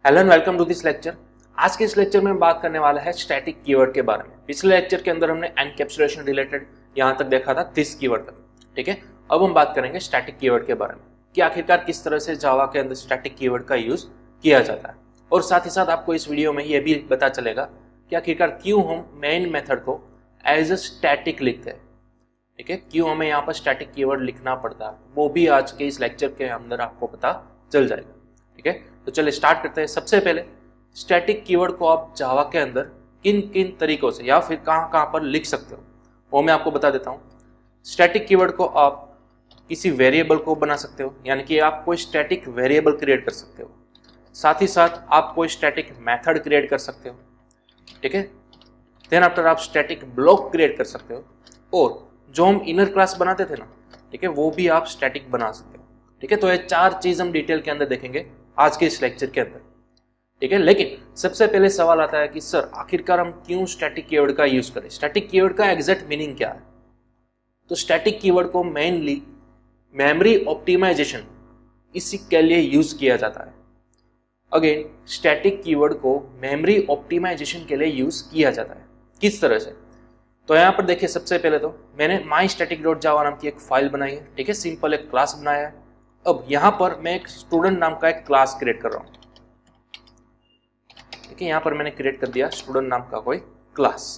Hello and welcome to this lecture. आज के इस लेक्चर में बात करने वाला है स्टैटिक कीवर्ड के बारे में। पिछले लेक्चर के अंदर हमने एनकैप्सुलेशन रिलेटेड यहां तक देखा था दिस कीवर्ड तक, ठीक है। अब हम बात करेंगे स्टैटिक कीवर्ड के बारे में कि आखिरकार किस तरह से जावा के अंदर स्टैटिक कीवर्ड का यूज किया जाता है, और साथ ही साथ आपको इस वीडियो में यह भी पता चलेगा कि आखिरकार क्यों हम मेन मेथड को एज अ स्टैटिक लिखते हैं, ठीक है। क्यों हमें यहाँ पर स्टैटिक कीवर्ड लिखना पड़ता है वो भी आज के इस लेक्चर के अंदर आपको पता चल जाएगा, ठीक है। तो चलिए स्टार्ट करते हैं। सबसे पहले स्टैटिक कीवर्ड को आप जावा के अंदर किन किन तरीकों से या फिर कहाँ कहाँ पर लिख सकते हो वो मैं आपको बता देता हूँ। स्टैटिक कीवर्ड को आप किसी वेरिएबल को बना सकते हो, यानी कि आप कोई स्टैटिक वेरिएबल क्रिएट कर सकते हो। साथ ही साथ आप कोई स्टैटिक मेथड क्रिएट कर सकते हो, ठीक है। देन आफ्टर आप स्टैटिक ब्लॉक क्रिएट कर सकते हो, और जो हम इनर क्लास बनाते थे ना, ठीक है, वो भी आप स्टैटिक बना सकते हो, ठीक है। तो ये चार चीज हम डिटेल के अंदर देखेंगे आज के इस लेक्चर के अंदर, ठीक है। लेकिन सबसे पहले सवाल आता है कि सर आखिरकार हम क्यों स्टैटिक कीवर्ड का यूज करें, स्टैटिक कीवर्ड का एग्जैक्ट मीनिंग क्या है। तो स्टैटिक कीवर्ड को मेनली मेमोरी ऑप्टिमाइजेशन इसी के लिए यूज किया जाता है। अगेन स्टैटिक कीवर्ड को मेमोरी ऑप्टिमाइजेशन के लिए यूज किया जाता है। किस तरह से, तो यहाँ पर देखिए सबसे पहले तो मैंने mystatic.java नाम की एक फाइल बनाई है, ठीक है, सिंपल एक क्लास बनाया है। अब यहाँ पर मैं एक स्टूडेंट नाम का एक क्लास क्रिएट कर रहा हूँ, ठीक है। यहाँ पर मैंने क्रिएट कर दिया स्टूडेंट नाम का कोई क्लास,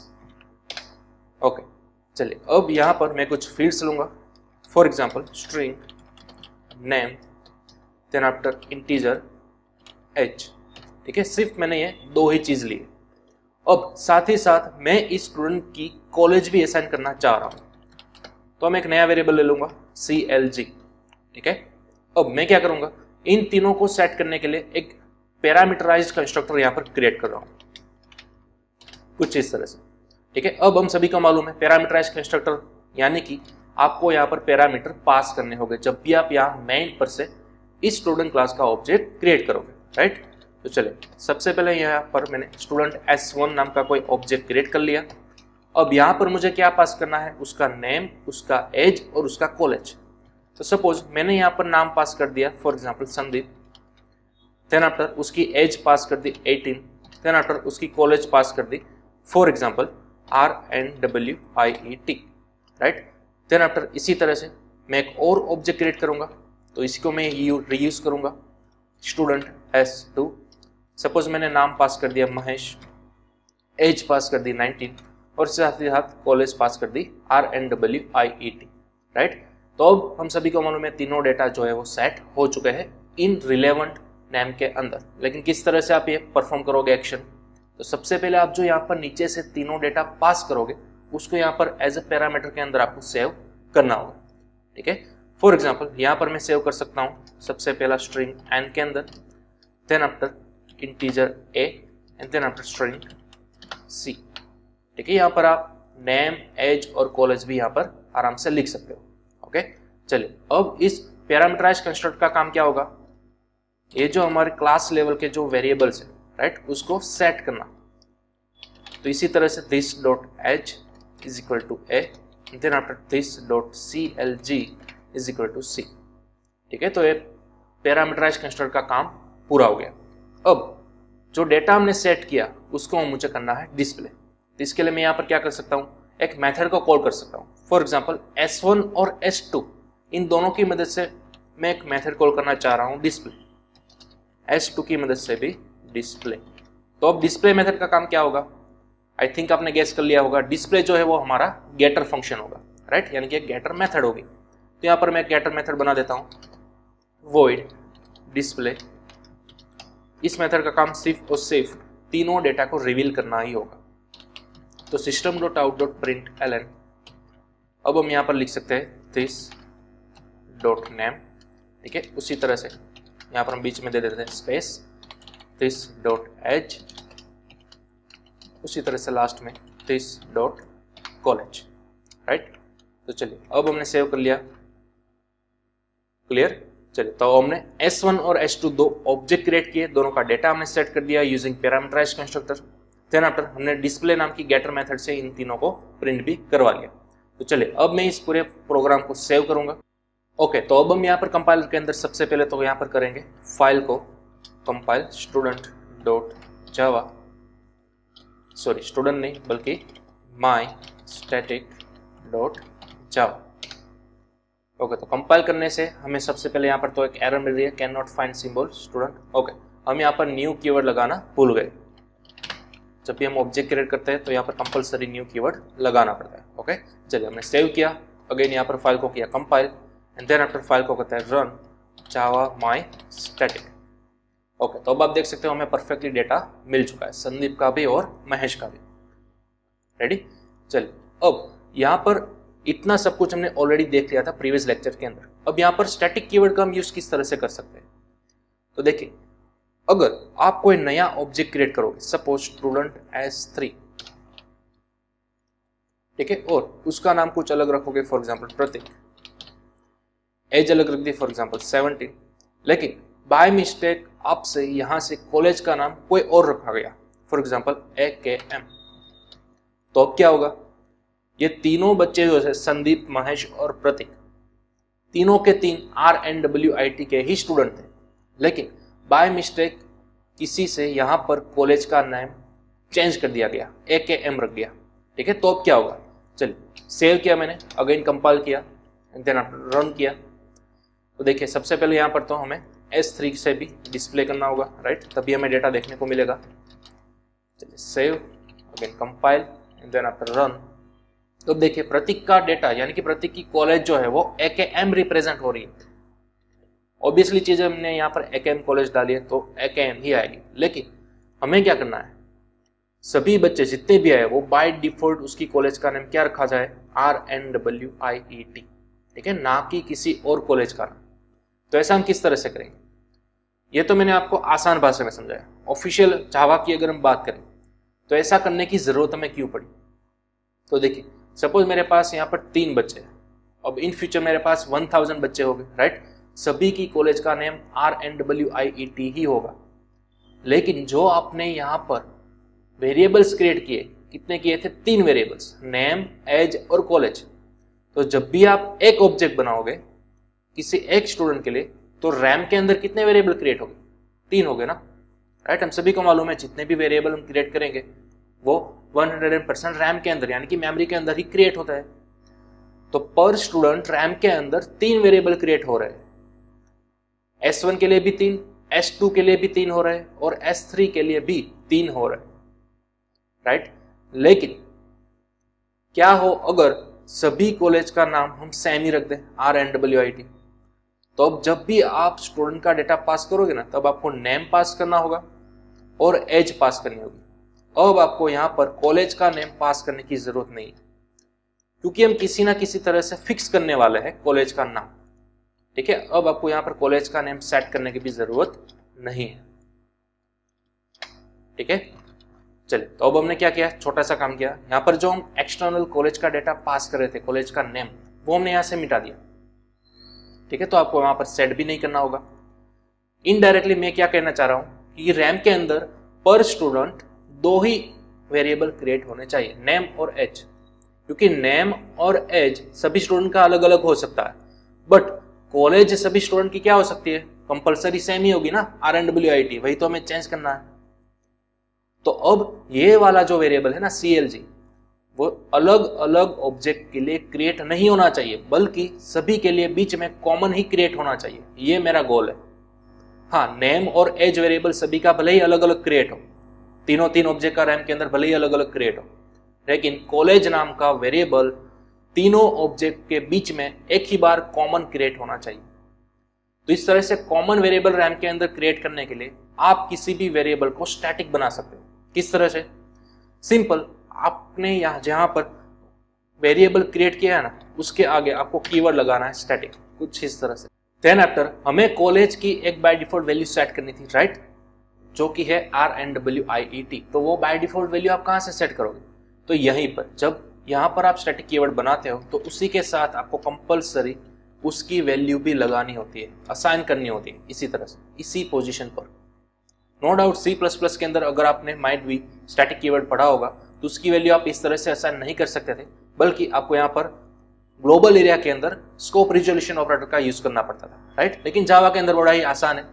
ओके। चलिए अब यहाँ पर मैं कुछ फील्ड्स लूंगा, for example string name then after integer age, ठीक है। सिर्फ मैंने ये दो ही चीज ली है। अब साथ ही साथ मैं इस स्टूडेंट की कॉलेज भी असाइन करना चाह रहा हूं, तो मैं एक नया वेरिएबल ले लूंगा CLG, ठीक है। अब मैं क्या करूंगा, इन तीनों को सेट करने के लिए एक पैरामीटराइज्ड कंस्ट्रक्टर यहां पर क्रिएट कर रहा हूं कुछ इस तरह से, ठीक है। अब हम सभी को मालूम है पैरामीटराइज्ड कंस्ट्रक्टर यानी कि आपको यहां पर पैरामीटर पास करने होंगे जब भी आप यहां मेन पर से इस स्टूडेंट क्लास का ऑब्जेक्ट क्रिएट करोगे, राइट। तो चलिए सबसे पहले यहाँ पर मैंने स्टूडेंट S1 नाम का कोई ऑब्जेक्ट क्रिएट कर लिया। अब यहाँ पर मुझे क्या पास करना है, उसका नेम, उसका एज और उसका कॉलेज। तो सपोज मैंने यहाँ पर नाम पास कर दिया for example Sandeep, then after उसकी एज पास कर दी 18, देन आफ्टर उसकी कॉलेज पास कर दी for example RNWIET, right. Then after इसी तरह से मैं एक और ऑब्जेक्ट क्रिएट करूंगा, तो इसी को मैं रीयूज करूंगा स्टूडेंट S2। सपोज मैंने नाम पास कर दिया महेश, एज पास कर दी 19 और साथ ही साथ कॉलेज पास कर दी RNWIET, राइट। तो अब हम सभी को मालूम है तीनों डेटा जो है वो सेट हो चुके हैं इन रिलेवेंट नेम के अंदर। लेकिन किस तरह से आप ये परफॉर्म करोगे एक्शन, तो सबसे पहले आप जो यहाँ पर नीचे से तीनों डेटा पास करोगे उसको यहाँ पर एज ए पैरामीटर के अंदर आपको सेव करना होगा, ठीक है। फॉर एग्जाम्पल यहाँ पर मैं सेव कर सकता हूँ सबसे पहला स्ट्रिंग n के अंदर, then after integer a and then after string c, ठीक है। यहाँ पर आप नेम, एज और कॉलेज भी यहाँ पर आराम से लिख सकते हो, ओके। चलिए अब इस पैरामीटराइज्ड कंस्ट्रक्ट का काम क्या होगा, ये जो हमारे क्लास लेवल के जो वेरिएबल्स है, राइट, उसको सेट करना। तो इसी तरह से this dot age is equal to a then after this dot CLG is equal to c, ठीक है। तो ये पैरामीटराइज्ड कंस्ट्रक्ट का काम पूरा हो गया। अब जो डेटा हमने सेट किया उसको मुझे करना है डिस्प्ले। तो इसके लिए मैं यहाँ पर क्या कर सकता हूँ, एक मेथड को कॉल कर सकता हूँ। फॉर एग्जांपल S1 और S2 इन दोनों की मदद से मैं एक मेथड कॉल करना चाह रहा हूँ डिस्प्ले, S2 की मदद से भी डिस्प्ले। तो अब डिस्प्ले मेथड का काम क्या होगा, आई थिंक आपने गेस कर लिया होगा, डिस्प्ले जो है वो हमारा गेटर फंक्शन होगा, राइट, यानी कि गेटर मेथड होगी। तो यहाँ पर मैं गेटर मेथड बना देता हूँ void डिस्प्ले। इस मेथड का काम सिर्फ और सिर्फ तीनों डेटा को रिवील करना ही होगा। तो system.out.println, अब हम यहाँ पर लिख सकते हैं this डॉट नेम, ठीक है। उसी तरह से यहाँ पर हम बीच में दे देते हैं स्पेस this डॉट एज, उसी तरह से लास्ट में this डॉट कॉलेज, राइट। तो चलिए अब हमने सेव कर लिया, क्लियर। चलिए तो हमने S1 और S2 दो ऑब्जेक्ट क्रिएट किए, दोनों का डेटा हमने सेट कर दिया using parameterised constructor. Then after हमने डिस्प्ले नाम की गेटर मेथड से इन तीनों को प्रिंट भी करवा लिया। तो चलिए अब मैं इस पूरे प्रोग्राम को सेव करूंगा, ओके। तो अब हम यहाँ पर कंपाइलर के अंदर सबसे पहले तो यहाँ पर करेंगे फाइल को compile student dot Java, sorry student नहीं बल्कि my static dot Java. Okay, तो कंपाइल करने से हमें सबसे पहले यहाँ पर तो एक एरर मिल रही है, can not find symbol student. Okay, हम यहाँ पर न्यू कीवर्ड लगाना भूल गए। जब भी हम ऑब्जेक्ट क्रिएट करते हैं तो यहाँ पर कंपलसरी न्यू कीवर्ड लगाना पड़ता है। ओके, चलिए हमने सेव किया, अगेन यहाँ पर फाइल को किया compile and then after file को कहते हैं run Java my static. Okay, तो अब आप देख सकते हो हमें परफेक्टली डेटा मिल चुका है, संदीप का भी और महेश का भी। रेडी, चलिए अब यहाँ पर इतना सब कुछ हमने ऑलरेडी देख लिया था प्रीवियस लेक्चर के अंदर। अब यहाँ पर स्टैटिक कीवर्ड का हम यूज किस तरह से कर सकते हैं, तो देखिए अगर आप कोई नया ऑब्जेक्ट क्रिएट करोगे, सपोज स्टूडेंट S3, ठीक है, और उसका नाम कुछ अलग रखोगे, फॉर एग्जांपल प्रतीक, एज अलग रख दी फॉर एग्जांपल 17, लेकिन बाय मिस्टेक आपसे यहां से कॉलेज का नाम कोई और रखा गया, फॉर एग्जांपल AKM, तो अब क्या होगा, ये तीनों बच्चे जो है संदीप, महेश और प्रतीक, तीनों के तीन RNWIT के ही स्टूडेंट थे, लेकिन बाय मिस्टेक किसी से यहाँ पर कॉलेज का नाम चेंज कर दिया गया, AKM रख दिया, ठीक है। तो अब क्या होगा, चलिए सेव किया मैंने, अगेन कंपाइल किया एंड देन रन किया, तो देखिए सबसे पहले यहाँ पर तो हमें S3 से भी डिस्प्ले करना होगा, राइट, तभी हमें डेटा देखने को मिलेगा। चलिए save, again compile and then after run, तो देखिए प्रतीक का डेटा यानी कि प्रतीक की कॉलेज जो है वो AKM रिप्रेजेंट हो रही है। ऑब्वियसली चीज हमने यहाँ पर AKM कॉलेज डाली है तो AKM ही आएगी, लेकिन हमें क्या करना है, सभी बच्चे जितने भी आए वो बाय डिफॉल्ट उसकी कॉलेज का नाम क्या रखा जाए, RNWIET, ठीक है, ना कि किसी और कॉलेज का नाम। तो ऐसा हम किस तरह से करेंगे, ये तो मैंने आपको आसान भाषा में समझाया। ऑफिशियल जावा की अगर हम बात करें तो ऐसा करने की जरूरत हमें क्यों पड़ी, तो देखिए सपोज मेरे पास यहाँ पर 3 बच्चे हैं, अब इन फ्यूचर मेरे पास 1000 बच्चे हो गए, राइट, सभी की कॉलेज का नेम RNWIET ही होगा, लेकिन जो आपने यहाँ पर वेरिएबल्स क्रिएट किए, कितने किए थे, 3 वेरिएबल्स, नेम, एज और कॉलेज। तो जब भी आप एक ऑब्जेक्ट बनाओगे किसी एक स्टूडेंट के लिए, तो रैम के अंदर कितने वेरिएबल क्रिएट हो गए, 3 हो गए ना, राइट। हम सभी को मालूम है जितने भी वेरिएबल हम क्रिएट करेंगे वो 100% रैम के अंदर यानी कि मेमोरी के अंदर ही क्रिएट होता है। तो पर स्टूडेंट रैम के अंदर 3 वेरिएबल क्रिएट हो रहे हैं, S1 के लिए भी 3, S2 के लिए भी 3 हो रहे हैं और S3 के लिए भी 3 हो रहे हैं, राइट। लेकिन क्या हो अगर सभी कॉलेज का नाम हम सेम ही रख दें, RNWIT, तो अब जब भी आप स्टूडेंट का डेटा पास करोगे ना, तब आपको नेम पास करना होगा और एज पास करनी होगी। अब आपको यहाँ पर कॉलेज का नेम पास करने की जरूरत नहीं है, क्योंकि हम किसी ना किसी तरह से फिक्स करने वाले हैं कॉलेज का नाम, ठीक है। अब आपको यहाँ पर कॉलेज का नेम सेट करने की भी जरूरत नहीं है, ठीक है। चलिए, तो अब हमने क्या किया, छोटा सा काम किया, यहाँ पर जो हम एक्सटर्नल कॉलेज का डेटा पास कर रहे थे, कॉलेज का नेम, वो हमने यहाँ से मिटा दिया, ठीक है। तो आपको वहां पर सेट भी नहीं करना होगा। इनडायरेक्टली मैं क्या कहना चाह रहा हूं कि रैम के अंदर पर स्टूडेंट 2 ही वेरिएबल क्रिएट होने चाहिए, नेम और एज, क्योंकि नेम और एज सभी स्टूडेंट का अलग अलग हो सकता है, बट कॉलेज सभी स्टूडेंट की क्या हो सकती है, कंपलसरी सेम ही होगी ना, RNWIT, वही तो हमें चेंज करना है। तो अब ये वाला जो वेरिएबल है ना CLG, वो अलग अलग ऑब्जेक्ट के लिए क्रिएट नहीं होना चाहिए, बल्कि सभी के लिए बीच में कॉमन ही क्रिएट होना चाहिए, ये मेरा गोल है। हाँ, नेम और एज वेरिएबल सभी का भले ही अलग अलग क्रिएट हो, तीन ऑब्जेक्ट का रैम के अंदर भले ही अलग अलग क्रिएट हो, लेकिन कॉलेज नाम का वेरिएबल तीनों ऑब्जेक्ट के बीच में एक ही बार कॉमन क्रिएट होना चाहिए। तो इस तरह से कॉमन वेरिएबल रैम के अंदर क्रिएट करने के लिए आप किसी भी वेरिएबल को स्टैटिक बना सकते हो। किस तरह से, सिंपल, आपने यहाँ जहां पर वेरिएबल क्रिएट किया है ना, उसके आगे आपको कीवर्ड लगाना है स्टैटिक, कुछ इस तरह से। देन आफ्टर हमें कॉलेज की एक बाय डिफॉल्ट वैल्यू सेट करनी थी, राइट, जो कि है RNWIET। तो वो बाय डिफॉल्ट वैल्यू आप कहां से सेट करोगे, तो यहीं पर, जब यहां पर आप स्टैटिक कीवर्ड बनाते हो तो उसी के साथ आपको कंपलसरी उसकी वैल्यू भी लगानी होती है, असाइन करनी होती है, इसी तरह से, इसी पोजीशन पर। नो डाउट C++ के अंदर अगर आपने माइट भी स्टैटिक कीवर्ड पढ़ा होगा तो उसकी वैल्यू आप इस तरह से असाइन नहीं कर सकते थे, बल्कि आपको यहाँ पर ग्लोबल एरिया के अंदर स्कोप रिजोल्यूशन ऑपरेटर का यूज करना पड़ता था, राइट। लेकिन जावा के अंदर बड़ा ही आसान है,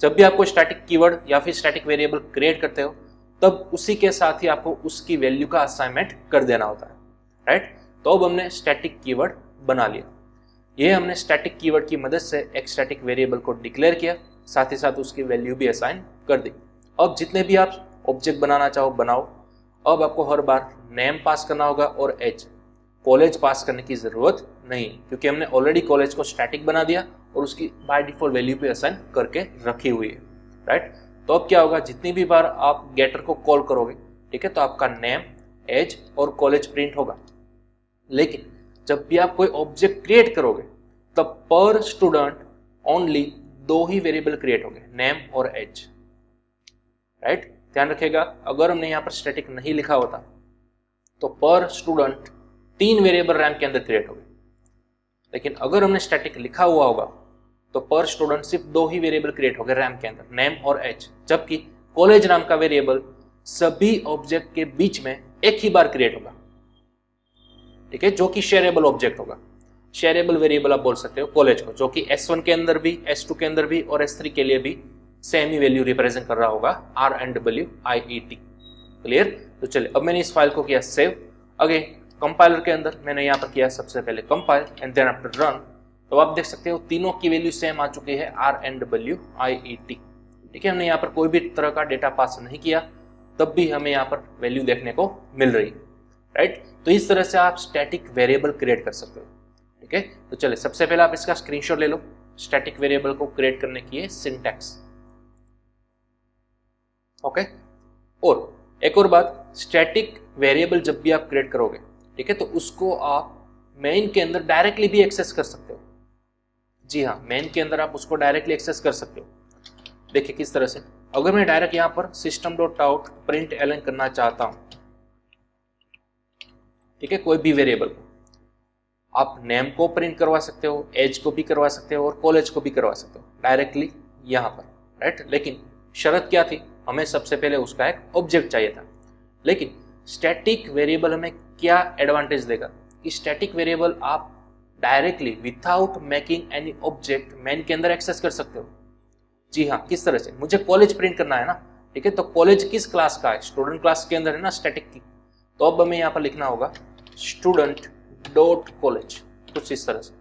जब भी आपको स्टैटिक कीवर्ड या फिर स्टैटिक वेरिएबल क्रिएट करते हो तब उसी के साथ ही आपको उसकी वैल्यू का असाइनमेंट कर देना होता है, राइट। तो अब हमने स्टैटिक कीवर्ड बना लिया, ये हमने स्टैटिक कीवर्ड की मदद से एक स्टैटिक वेरिएबल को डिक्लेयर किया, साथ ही साथ उसकी वैल्यू भी असाइन कर दी। अब जितने भी आप ऑब्जेक्ट बनाना चाहो बनाओ। अब आपको हर बार नेम पास करना होगा और एज, कॉलेज पास करने की जरूरत नहीं, क्योंकि हमने ऑलरेडी कॉलेज को स्टैटिक बना दिया और उसकी बाय डिफॉल्ट वैल्यू पे असाइन करके रखी हुई है, राइट। तो अब क्या होगा, जितनी भी बार आप गेटर को कॉल करोगे, ठीक है, तो आपका नेम, एज और कॉलेज प्रिंट होगा। लेकिन जब भी आप कोई ऑब्जेक्ट क्रिएट करोगे तब पर स्टूडेंट ओनली 2 ही वेरिएबल क्रिएट होंगे, नेम और एज, राइट। ध्यान रखिएगा, अगर हमने यहाँ पर स्टैटिक नहीं लिखा होता तो पर स्टूडेंट 3 वेरिएबल रैम के अंदर क्रिएट होंगे। लेकिन अगर हमने स्टैटिक लिखा हुआ होगा तो पर स्टूडेंट सिर्फ 2 ही वेरिएबल क्रिएट होंगे रैम के अंदर, नेम और एज, जबकि कॉलेज नाम का वेरिएबल सभी ऑब्जेक्ट के बीच में एक ही बार क्रिएट होगा, ठीक है, जो कि शेयरेबल ऑब्जेक्ट होगा। शेयरेबल वेरिएबल आप बोल सकते हो कॉलेज को, जो कि S1 के अंदर भी, S2 के अंदर भी और S3 के लिए भी सेम ही वैल्यू रिप्रेजेंट कर रहा होगा, RNWIET। क्लियर। तो चलिए, अब मैंने इस फाइल को किया सेव। अगेन कंपाइलर के अंदर मैंने यहाँ पर किया सबसे पहले compile and then after run. तो आप देख सकते हो तीनों की वैल्यू सेम आ चुकी है, RNWIET। ठीक है, हमने यहाँ पर कोई भी तरह का डेटा पास नहीं किया, तब भी हमें यहाँ पर वैल्यू देखने को मिल रही है, राइट। तो इस तरह से आप स्टैटिक वेरिएबल क्रिएट कर सकते हो, ठीक है। तो चलिए, सबसे पहले आप इसका स्क्रीनशॉट ले लो। स्टैटिक वेरिएबल को क्रिएट करने की सिंटैक्स, ओके। और एक और बात, स्टैटिक वेरिएबल जब भी आप क्रिएट करोगे, ठीक है, तो उसको आप मेन के अंदर डायरेक्टली भी एक्सेस कर सकते हो। जी हाँ, मेन के अंदर आप उसको डायरेक्टली एक्सेस कर सकते हो। देखिए किस तरह से, अगर मैं डायरेक्ट यहाँ पर system.out println करना चाहता हूं, ठीक है, कोई भी वेरिएबल को, आप नेम को प्रिंट करवा सकते हो, एज को भी करवा सकते हो और कॉलेज को भी करवा सकते हो डायरेक्टली यहाँ पर, राइट। लेकिन शर्त क्या थी, हमें सबसे पहले उसका एक ऑब्जेक्ट चाहिए था। लेकिन स्टैटिक वेरिएबल हमें क्या एडवांटेज देगा कि स्टैटिक वेरिएबल आप directly without making any object main के अंदर एक्सेस कर सकते हो। जी हाँ, किस तरह से, मुझे कॉलेज प्रिंट करना है ना, ठीक है, तो कॉलेज किस क्लास का है, स्टूडेंट क्लास के अंदर है ना स्टैटिक की। तो अब हमें यहाँ पर लिखना होगा स्टूडेंट डॉट कॉलेज, कुछ इस तरह से।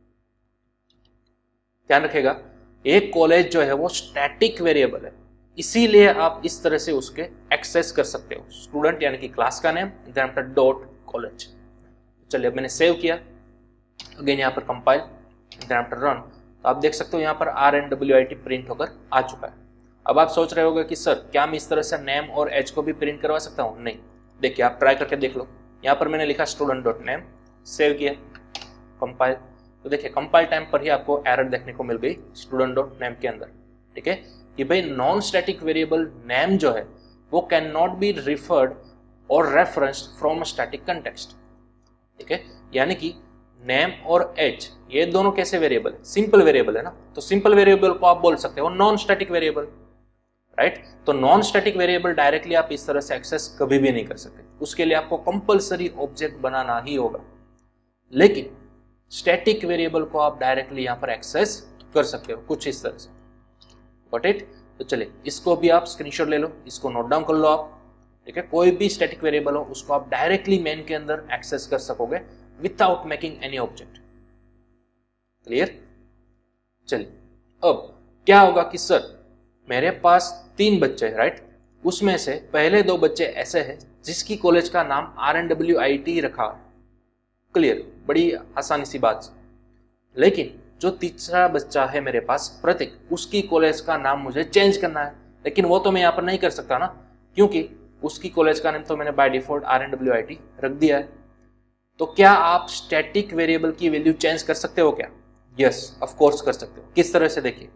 ध्यान रखेगा, एक कॉलेज जो है वो स्टैटिक वेरिएबल है, इसीलिए आप इस तरह से उसके एक्सेस कर सकते हो। स्टूडेंट यानी कि क्लास का name, then after dot college. चलिए, अब मैंने सेव किया, अगेन यहाँ पर कंपाइल, देन आफ्टर रन। तो आप देख सकते हो यहाँ पर RNWIT प्रिंट होकर आ चुका है। अब आप सोच रहे होगे कि सर क्या मैं इस तरह से नेम और एज को भी प्रिंट करवा सकता हूँ? नहीं, देखिए आप ट्राई करके देख लो। यहाँ पर मैंने लिखा स्टूडेंट डॉट नेम, सेव किया, कंपाइल। तो देखिए कंपाइल टाइम पर ही आपको एरर देखने को मिल गई स्टूडेंट डॉट नेम के अंदर, ठीक है, कि भाई नॉन स्टैटिक वेरिएबल नेम जो है वो कैन नॉट बी रिफर्ड और रेफरेंस्ड फ्रॉम स्टैटिक कंटेक्स्ट, ठीक है। यानी कि नेम और एज ये दोनों कैसे वेरिएबल है, सिंपल वेरिएबल है ना, तो सिंपल वेरिएबल को आप बोल सकते हो नॉन स्टैटिक वेरिएबल, राइट। तो नॉन स्टैटिक वेरिएबल डायरेक्टली आप इस तरह से एक्सेस कभी भी नहीं कर सकते, उसके लिए आपको कंपलसरी ऑब्जेक्ट बनाना ही होगा। लेकिन स्टैटिक वेरिएबल को आप डायरेक्टली यहां पर एक्सेस कर सकते हो, कुछ इस तरह से। Got it. तो चलिए, इसको भी आप स्क्रीनशॉट ले लो, इसको नोट डाउन कर लो आप, ठीक है। कोई भी स्टैटिक वेरिएबल हो उसको आप डायरेक्टली मेन के अंदर एक्सेस कर सकोगे without making any object. Clear. चलिए, अब क्या होगा कि सर मेरे पास 3 बच्चे हैं, राइट, उसमें से पहले 2 बच्चे ऐसे हैं जिसकी कॉलेज का नाम RNWIT रखा है। क्लियर, बड़ी आसानी सी बात। लेकिन जो तीसरा बच्चा है मेरे पास प्रतीक, उसकी कॉलेज का नाम मुझे चेंज करना है, लेकिन वो तो मैं यहाँ पर नहीं कर सकता ना, क्योंकि उसकी कॉलेज का नाम तो मैंने बाय डिफॉल्ट RNWIT रख दिया है। तो क्या आप स्टैटिक वेरिएबल की वैल्यू चेंज कर सकते हो क्या? यस, ऑफ कोर्स कर सकते हो। किस तरह से, देखिए,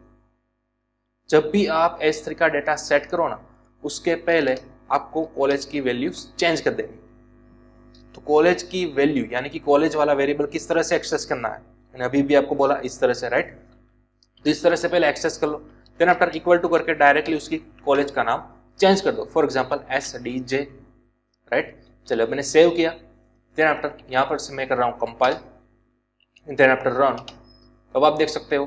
जब भी आप S3 का डेटा सेट करो ना, उसके पहले आपको कॉलेज की वैल्यू चेंज कर देनी। तो कॉलेज की वैल्यू यानी कि कॉलेज वाला वेरिएबल किस तरह से एक्सेस करना है, मैंने अभी भी आपको बोला इस तरह से, राइट। तो इस तरह से पहले एक्सेस कर लो, देन आफ्टर इक्वल टू करके डायरेक्टली उसकी कॉलेज का नाम चेंज कर दो, फॉर एग्जांपल SDJ, राइट। चलो, मैंने सेव किया, देन आफ्टर यहाँ पर से मैं कर रहा हूँ कंपाइल, देन आफ्टर रन। अब आप देख सकते हो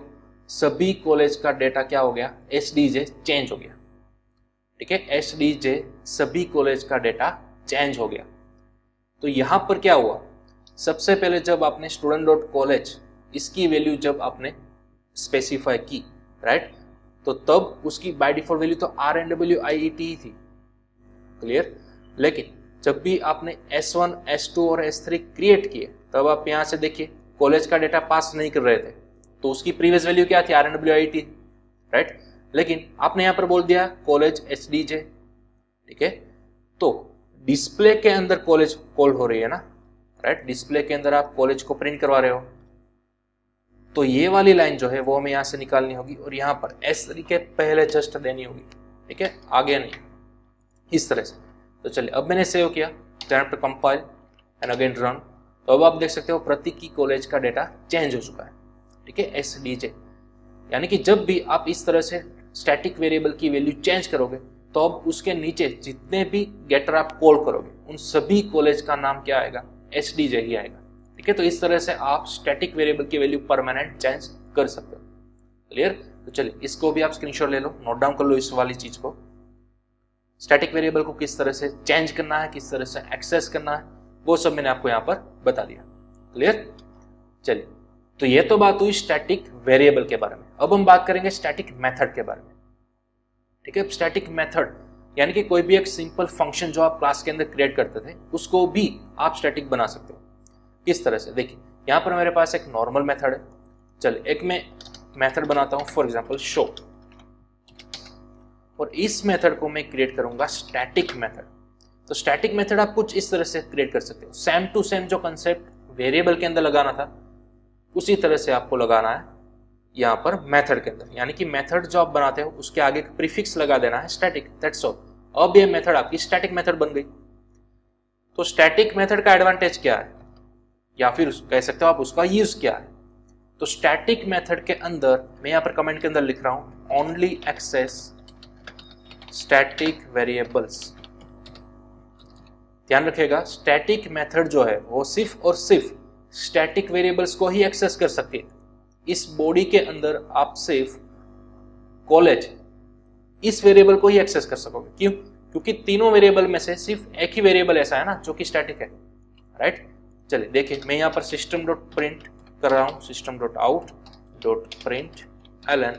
सभी कॉलेज का डेटा क्या हो गया, एसडीजे चेंज हो गया। ठीक है, एसडीजे सभी कॉलेज का डेटा चेंज हो गया। तो यहां पर क्या हुआ, सबसे पहले जब आपने स्टूडेंट डॉट कॉलेज इसकी वैल्यू जब आपने स्पेसिफाई की, राइट, तो तब उसकी बाय डिफॉल्ट वैल्यू तो RNWIET ही थी, क्लियर। लेकिन जब भी आपने S1, S2 और S3 क्रिएट किए, तब आप यहां से देखिए कॉलेज का डेटा पास नहीं कर रहे थे, तो उसकी प्रीवियस वैल्यू क्या थी, RNWIET, राइट। लेकिन आपने यहां पर बोल दिया कॉलेज SDJ, ठीक है, तो डिस्प्ले के अंदर कॉलेज कॉल हो रही है ना, राइट, डिस्प्ले के अंदर आप कॉलेज को प्रिंट करवा रहे हो, तो ये वाली लाइन जो है वो हमें यहां से निकालनी होगी और यहां पर S3 के पहले जस्ट देनी होगी, ठीक है, आगे नहीं, इस तरह से। तो चलिए अब मैंने सेव किया, to compile and again run, तो अब आप देख सकते हो प्रतीक की कॉलेज का डेटा चेंज हो चुका है, ठीक है, SDJ। यानी कि जब भी आप इस तरह से स्टैटिक वेरिएबल की वैल्यू चेंज करोगे, तो अब उसके नीचे जितने भी गेटर आप कॉल करोगे उन सभी कॉलेज का नाम क्या आएगा, SDJ ही आएगा, ठीक है। तो इस तरह से आप स्टैटिक वेरिएबल की वैल्यू परमानेंट चेंज कर सकते हो, क्लियर। तो चलिए इसको भी आप स्क्रीनशॉट ले लो, नोट डाउन कर लो इस वाली चीज को, स्टैटिक वेरिएबल को किस तरह से चेंज करना है, किस तरह से एक्सेस करना है, वो सब मैंने आपको यहाँ पर बता दिया, क्लियर। चलिए, तो ये तो बात हुई स्टैटिक वेरिएबल के बारे में। अब हम बात करेंगे स्टैटिक मेथड के बारे में, ठीक है। स्टैटिक मेथड यानी कि कोई भी एक सिंपल फंक्शन जो आप क्लास के अंदर क्रिएट करते थे उसको भी आप स्टैटिक बना सकते हो। किस तरह से, देखिए यहाँ पर मेरे पास एक नॉर्मल मेथड है, चलिए एक मैं मेथड बनाता हूँ फॉर एग्जांपल शो, और इस मेथड को मैं क्रिएट करूंगा स्टैटिक मेथड। तो स्टैटिक मेथड आप कुछ इस तरह से क्रिएट कर सकते हो, सेम टू सेम जो कंसेप्ट वेरिएबल के अंदर लगाना था उसी तरह से आपको लगाना है यहाँ पर मेथड के अंदर। यानी कि मेथड जो आप बनाते हो उसके आगे एक प्रीफिक्स लगा देना है स्टैटिक, दैट्स ऑल। अब ये मेथड आपकी स्टैटिक मेथड बन गई। तो स्टैटिक मेथड का एडवांटेज क्या है, या फिर कह सकते हो आप उसका यूज क्या है। तो स्टैटिक मेथड के अंदर मैं यहाँ पर कमेंट के अंदर लिख रहा हूं ओनली एक्सेस स्टैटिक वेरिएबल्स। ध्यान रखिएगा स्टैटिक मेथड जो है वो सिर्फ और सिर्फ स्टैटिक वेरिएबल्स को ही एक्सेस कर सकती है। इस बॉडी के अंदर आप सिर्फ कॉलेज इस वेरिएबल को ही एक्सेस कर सकोगे। क्यों? क्योंकि तीनों वेरिएबल में से सिर्फ एक ही वेरिएबल ऐसा है ना जो कि स्टैटिक है, राइट। चलिए देखिए मैं यहाँ पर सिस्टम डॉट प्रिंट कर रहा हूँ, system dot out dot print ln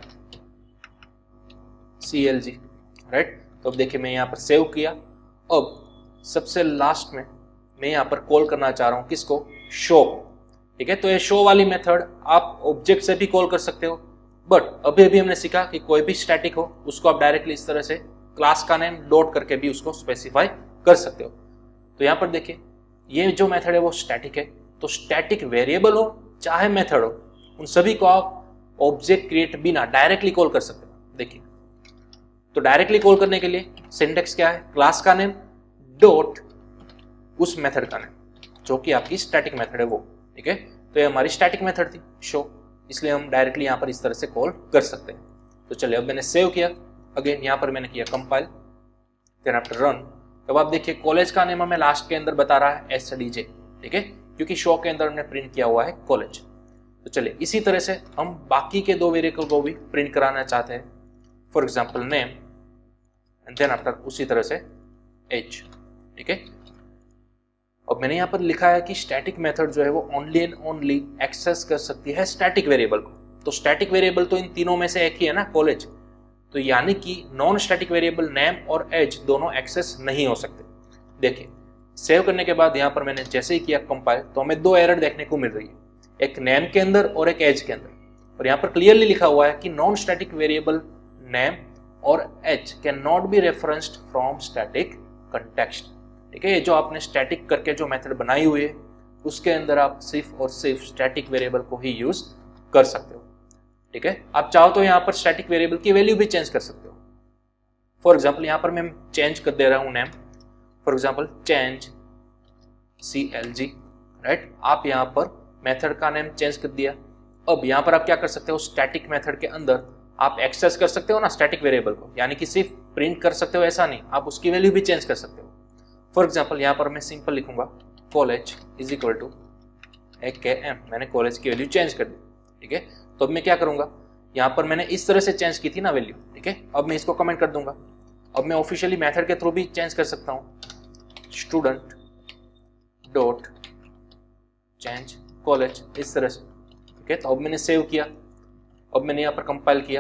CLG, right. तो अब देखिए मैं यहाँ पर सेव किया। अब सबसे लास्ट में मैं यहाँ पर कॉल करना चाह रहा हूँ किसको, शो को, ठीक है। तो ये शो वाली मेथड आप ऑब्जेक्ट से भी कॉल कर सकते हो, बट अभी हमने सीखा कि कोई भी स्टैटिक हो उसको आप डायरेक्टली इस तरह से क्लास का नेम डॉट करके भी उसको स्पेसिफाई कर सकते हो। तो यहाँ पर देखिए ये जो मेथड है वो स्टैटिक है। तो स्टैटिक वेरिएबल हो चाहे मेथड हो, उन सभी को आप ऑब्जेक्ट क्रिएट बिना डायरेक्टली कॉल कर सकते हो। देखिए तो डायरेक्टली कॉल करने के लिए सिंटेक्स क्या है, क्लास का नेम डॉट उस मेथड का नेम जो कि आपकी स्टैटिक मेथड है वो, ठीक है। तो ये हमारी स्टैटिक मेथड थी शो, इसलिए हम डायरेक्टली यहाँ पर इस तरह से कॉल कर सकते हैं। तो चलिए अब मैंने सेव किया, अगेन यहाँ पर मैंने किया कंपाइल, देन आफ्टर रन। अब आप देखिए कॉलेज का नेम हमें लास्ट के अंदर बता रहा है SDJ, ठीक है, क्योंकि शो के अंदर हमने प्रिंट किया हुआ है कॉलेज। तो चलिए इसी तरह से हम बाकी के दो वेरिएबल को भी प्रिंट कराना चाहते हैं, for example name and then after उसी तरह से एज, ठीक है। अब मैंने यहाँ पर लिखा है कि स्टैटिक मेथड जो है वो ओनली एंड ओनली एक्सेस कर सकती है स्टैटिक वेरिएबल को। तो स्टैटिक वेरिएबल तो इन तीनों में से एक ही है ना, कॉलेज। तो यानी कि नॉन स्टैटिक वेरिएबल नेम और एज दोनों एक्सेस नहीं हो सकते। देखिए सेव करने के बाद यहाँ पर मैंने जैसे ही किया कंपाइल तो हमें दो एरर देखने को मिल रही है, एक नेम के अंदर और एक एज के अंदर। और यहाँ पर क्लियरली लिखा हुआ है कि नॉन स्टैटिक वेरिएबल नेम और age can not be referenced from static context, ठीक है। ये जो आपने स्टैटिक करके जो मेथड बनाई हुई है उसके अंदर आप सिर्फ और सिर्फ स्टैटिक वेरिएबल को ही यूज कर सकते हो, ठीक है। आप चाहो तो यहाँ पर स्टैटिक वेरिएबल की वैल्यू भी चेंज कर सकते हो। फॉर एग्जाम्पल यहाँ पर मैं चेंज कर दे रहा हूँ name, for example change CLG, right. आप यहाँ पर मेथड का नेम चेंज कर दिया। अब यहाँ पर आप क्या कर सकते हो, स्टैटिक मेथड के अंदर आप एक्सेस कर सकते हो ना स्टैटिक वेरिएबल को, यानी कि सिर्फ प्रिंट कर सकते हो ऐसा नहीं, आप उसकी वैल्यू भी चेंज कर सकते हो। फॉर एग्जाम्पल यहाँ पर मैं सिंपल लिखूंगा college is equal to AKM, मैंने कॉलेज की वैल्यू चेंज कर दी, ठीक है। तो अब मैं क्या करूंगा, यहाँ पर मैंने इस तरह से चेंज की थी ना वैल्यू, ठीक है। अब मैं इसको कमेंट कर दूंगा। अब मैं ऑफिशियली मेथड के थ्रू भी चेंज कर सकता हूँ, स्टूडेंट डॉट चेंज कॉलेज, इस तरह से, ठीक है। तो अब मैंने सेव किया, अब मैंने यहाँ पर कंपाइल किया,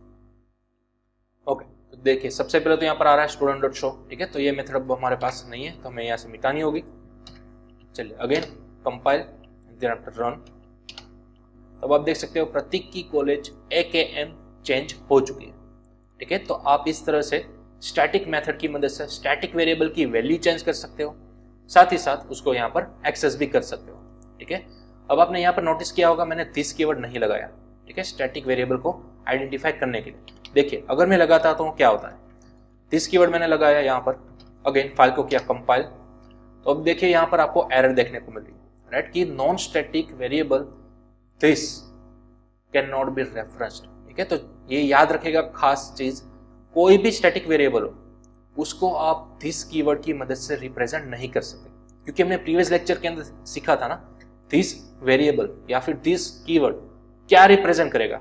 ओके। तो देखिए सबसे पहले तो यहाँ पर आ रहा है स्टूडेंट डॉट शो, ठीक है। तो ये मेथड अब हमारे पास नहीं है, तो हमें यहाँ से मिटानी होगी। चलिए again compile, then after run. अब आप देख सकते हो प्रतीक की कॉलेज AKM चेंज हो चुकी है, ठीक है। तो आप इस तरह से स्टैटिक मेथड की मदद से स्टैटिक वेरिएबल की वैल्यू चेंज कर सकते हो, साथ ही साथ उसको यहाँ पर एक्सेस भी कर सकते हो, ठीक है। अब आपने यहाँ पर नोटिस किया होगा मैंने दिस कीवर्ड नहीं लगाया, ठीक है, स्टैटिक वेरिएबल को आइडेंटिफाई करने के लिए। देखिए अगर मैं लगाता तो क्या होता है, दिस कीवर्ड मैंने लगाया यहाँ पर, अगेन फाइल को किया कंपाइल, तो अब देखिए यहाँ पर आपको एरर देखने को मिल रही है, राइट, कि non static variable this can not be referenced, ठीक है। तो ये याद रखेगा खास चीज, कोई भी स्टैटिक वेरिएबल हो उसको आप दिस कीवर्ड की मदद से रिप्रेजेंट नहीं कर सकते, क्योंकि हमने प्रीवियस लेक्चर के अंदर सीखा था ना, दिस वेरिएबल या फिर दिस कीवर्ड क्या रिप्रेजेंट करेगा,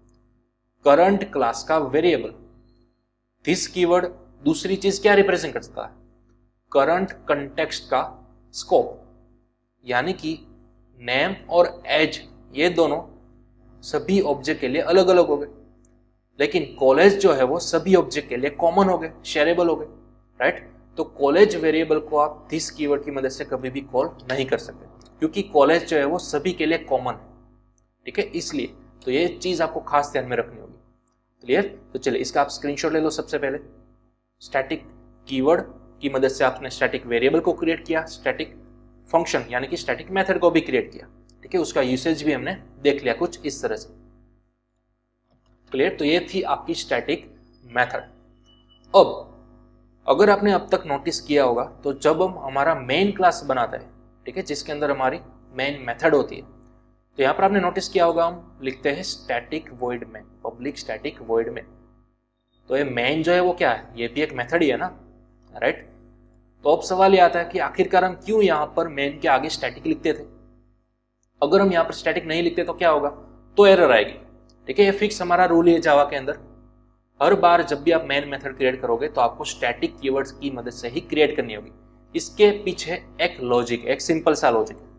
करंट क्लास का वेरिएबल। दिस कीवर्ड दूसरी चीज क्या रिप्रेजेंट करता है, करंट कंटेक्स्ट का स्कोप, यानी कि नेम और एज ये दोनों सभी ऑब्जेक्ट के लिए अलग अलग हो गए, लेकिन कॉलेज जो है वो सभी ऑब्जेक्ट के लिए कॉमन हो गए, शेयरेबल हो गए, राइट। तो कॉलेज वेरिएबल को आप दिस कीवर्ड की मदद से कभी भी कॉल नहीं कर सकते, क्योंकि कॉलेज जो है वो सभी के लिए कॉमन है, ठीक है, इसलिए। तो ये चीज आपको खास ध्यान में रखनी होगी, क्लियर। तो चलिए इसका आप स्क्रीनशॉट ले लो। सबसे पहले स्टैटिक कीवर्ड की मदद से आपने स्टैटिक वेरिएबल को क्रिएट किया, स्टैटिक फंक्शन यानी कि स्टैटिक मेथड को भी क्रिएट किया, ठीक है। उसका यूसेज भी हमने देख लिया कुछ इस तरह से, क्लियर। तो ये थी आपकी स्टैटिक मेथड। अब अगर आपने अब तक नोटिस किया होगा तो जब हम हमारा मेन क्लास बनाता है, ठीक है, जिसके अंदर हमारी मेन मेथड होती है, तो यहाँ पर आपने नोटिस किया होगा हम लिखते हैं static void main, public static void main. तो ये मेन जो है वो क्या है, ये भी एक मेथड ही है ना, राइट। तो अब सवाल ये आता है कि आखिरकार हम क्यों यहाँ पर मेन के आगे स्टैटिक लिखते थे। अगर हम यहाँ पर स्टैटिक नहीं लिखते तो क्या होगा, तो एरर आएगी, ठीक है। ये फिक्स हमारा रूल है जावा के अंदर, हर बार जब भी आप मेन मेथड क्रिएट करोगे तो आपको स्टैटिक कीवर्ड्स की मदद से ही क्रिएट करनी होगी। इसके पीछे एक लॉजिक, एक सिंपल सा लॉजिक है।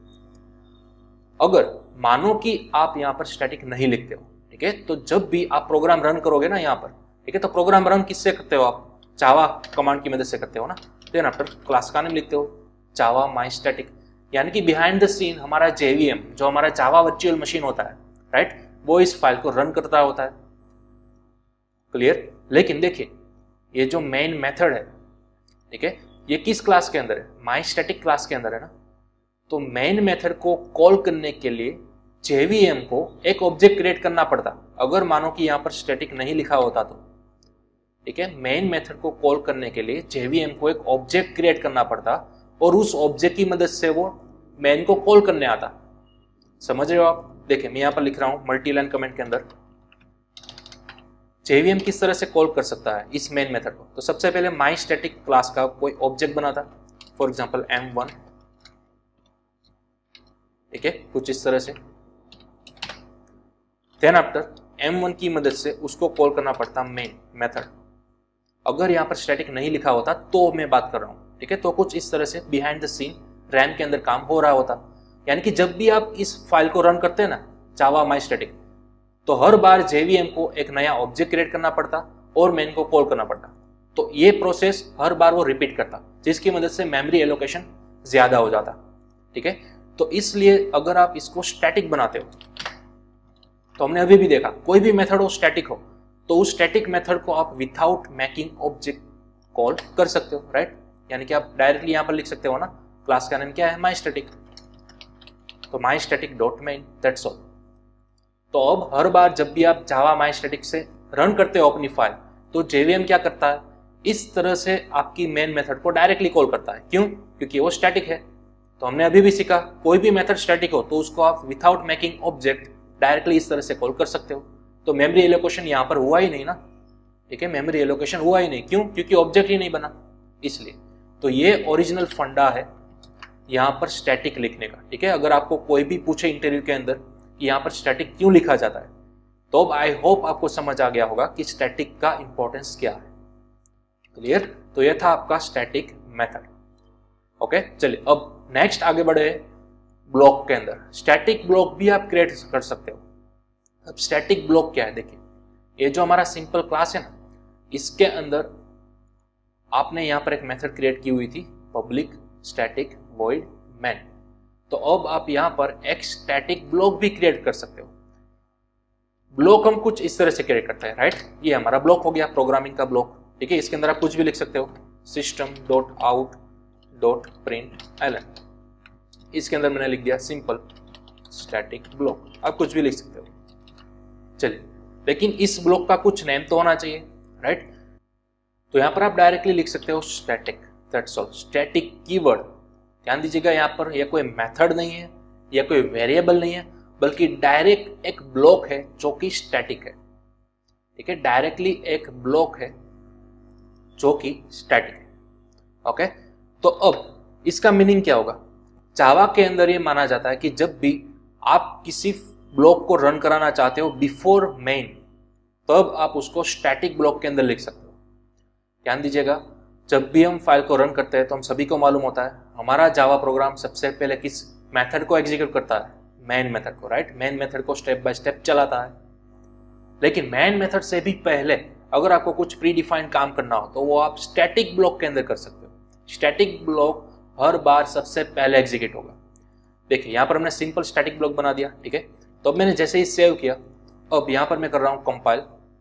अगर मानो कि आप यहाँ पर स्टैटिक नहीं लिखते हो, ठीक है, तो जब भी आप प्रोग्राम रन करोगे ना यहाँ पर, ठीक है, तो प्रोग्राम रन किससे करते हो आप, जावा कमांड की मदद से करते हो ना। देन आफ्टर क्लास का नाम लिखते हो जावा माई स्टैटिक, यानी कि बिहाइंड द सीन हमारा JVM जो हमारा जावा वर्चुअल मशीन होता है, राइट, वो इस फाइल को रन करता होता है, क्लियर। लेकिन देखिए ये जो मेन मेथड है, ठीक है, ये किस क्लास के अंदर है, माई स्टैटिक क्लास के अंदर है ना। तो मेन मेथड को कॉल करने के लिए JVM को एक ऑब्जेक्ट क्रिएट करना पड़ता, अगर मानो कि यहाँ पर स्टैटिक नहीं लिखा होता तो, ठीक है। मेन मेथड को कॉल करने के लिए JVM को एक ऑब्जेक्ट क्रिएट करना पड़ता और उस ऑब्जेक्ट की मदद से वो मेन को कॉल करने आता। समझ रहे हो आप। देखिए मैं यहाँ पर लिख रहा हूँ मल्टी लाइन कमेंट के अंदर JVM किस तरह से कॉल कर सकता है इस मेन मेथड को। तो सबसे पहले माई स्टैटिक क्लास का कोई ऑब्जेक्ट बनाता, फॉर एग्जांपल M1, ठीक है, कुछ इस तरह से। देन आफ्टर M1 की मदद से उसको कॉल करना पड़ता मेन मेथड। अगर यहाँ पर स्टैटिक नहीं लिखा होता तो मैं बात कर रहा हूँ, ठीक है, तो कुछ इस तरह से बिहाइंड द सीन रैम के अंदर काम हो रहा होता। यानी कि जब भी आप इस फाइल को रन करते हैं ना जावा माई स्टैटिक, तो हर बार JVM को एक नया ऑब्जेक्ट क्रिएट करना पड़ता और मेन को कॉल करना पड़ता। तो ये प्रोसेस हर बार वो रिपीट करता, जिसकी मदद से मेमोरी एलोकेशन ज्यादा हो जाता, ठीक है। तो इसलिए अगर आप इसको स्टैटिक बनाते हो, तो हमने अभी भी देखा कोई भी मेथड हो स्टैटिक हो, तो उस स्टैटिक मेथड को आप विदाउट मेकिंग ऑब्जेक्ट कॉल कर सकते हो, राइट। यानी कि आप डायरेक्टली यहाँ पर लिख सकते हो ना, क्लास का नाम क्या है, माई स्टैटिक, तो my static dot main, that's all. तो अब हर बार जब भी आप जावा माई स्टैटिक से रन करते हो अपनी फाइल, तो JVM क्या करता है, इस तरह से आपकी मेन मेथड को डायरेक्टली कॉल करता है। क्यों, क्योंकि वो स्टैटिक है। तो हमने अभी भी सीखा कोई भी मेथड स्टैटिक हो तो उसको आप विदाउट मेकिंग ऑब्जेक्ट डायरेक्टली इस तरह से कॉल कर सकते हो। तो मेमोरी एलोकेशन यहाँ पर हुआ ही नहीं ना, ठीक है, मेमोरी एलोकेशन हुआ ही नहीं। क्यों, क्योंकि ऑब्जेक्ट ही नहीं बना, इसलिए। तो ये ओरिजिनल फंडा है यहाँ पर स्टैटिक लिखने का, ठीक है। अगर आपको कोई भी पूछे इंटरव्यू के अंदर कि यहाँ पर स्टैटिक क्यों लिखा जाता है, तो अब आई होप आपको समझ आ गया होगा कि स्टैटिक का इंपॉर्टेंस क्या है। क्लियर? तो यह था आपका स्टैटिक मेथड। ओके, चलिए अब नेक्स्ट आगे बढ़े ब्लॉक के अंदर। स्टैटिक ब्लॉक भी आप क्रिएट कर सकते हो। अब स्टैटिक ब्लॉक क्या है, देखिए ये जो हमारा सिंपल क्लास है ना, इसके अंदर आपने यहां पर एक मेथड क्रिएट की हुई थी पब्लिक स्टैटिक वॉइड मैन। तो अब आप यहां पर एक स्टैटिक ब्लॉक भी क्रिएट कर सकते हो। ब्लॉक हम कुछ इस तरह से क्रिएट करते हैं, राइट? ये हमारा ब्लॉक हो गया, प्रोग्रामिंग का ब्लॉक। ठीक है, इसके अंदर आप कुछ भी लिख सकते हो, system.out.println। इसके अंदर मैंने लिख दिया सिंपल स्टैटिक ब्लॉक। आप कुछ भी लिख सकते हो। चलिए, लेकिन इस ब्लॉक का कुछ नेम तो होना चाहिए, राइट? तो यहां पर आप डायरेक्टली लिख सकते हो static, that's all. Static keyword, ध्यान दीजिएगा, यहां पर यह कोई मेथड नहीं है या कोई वेरिएबल नहीं है, बल्कि डायरेक्ट एक ब्लॉक है जो कि स्टैटिक है। ठीक है, डायरेक्टली एक ब्लॉक है जो कि स्टैटिक है। ओके, तो अब इसका मीनिंग क्या होगा? जावा के अंदर ये माना जाता है कि जब भी आप किसी ब्लॉक को रन कराना चाहते हो बिफोर मेन, तब आप उसको स्टैटिक ब्लॉक के अंदर लिख सकते हो। ध्यान दीजिएगा, जब भी हम फाइल को रन करते हैं तो हम सभी को मालूम होता है हमारा जावा प्रोग्राम सबसे पहले किस मेथड को एग्जीक्यूट करता है? मेन मेथड को, राइट? मेन मेथड को स्टेप बाय स्टेप चलाता है। लेकिन मेन मेथड से भी पहले अगर आपको कुछ प्री डिफाइंड काम करना हो तो वो आप स्टैटिक ब्लॉक के अंदर कर सकते हो। स्टैटिक ब्लॉक हर बार सबसे पहले एग्जीक्यूट होगा। देखिए यहां पर हमने सिंपल स्टैटिक ब्लॉक बना दिया। ठीक है, तो अब मैंने जैसे ही सेव किया, अब यहां पर मैं कर रहा हूं compile